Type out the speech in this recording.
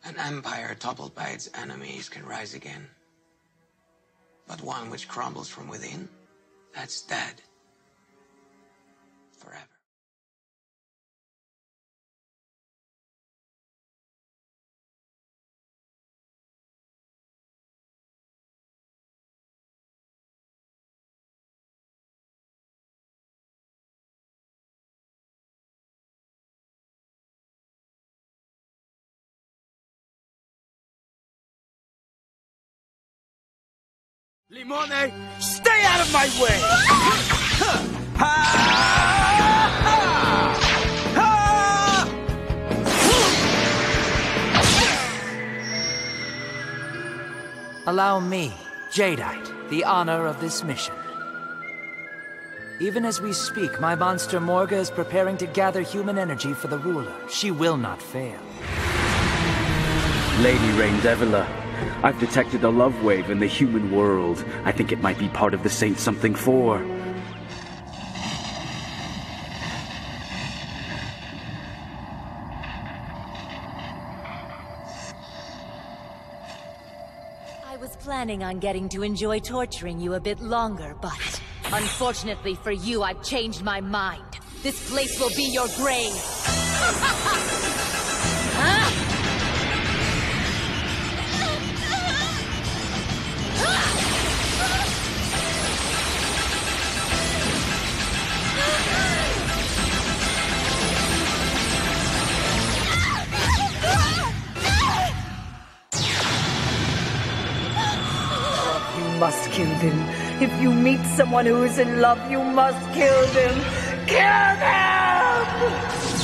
An empire toppled by its enemies can rise again. But one which crumbles from within, that's dead. Forever. Limone, stay out of my way! Allow me, Jadeite, the honor of this mission. Even as we speak, my monster Morga is preparing to gather human energy for the ruler. She will not fail. Lady Rindevola, I've detected a love wave in the human world. I think it might be part of the Saint Something 4. I was planning on getting to enjoy torturing you a bit longer, but unfortunately for you, I've changed my mind. This place will be your grave. Huh? You must kill them. If you meet someone who is in love, you must kill them. Kill them!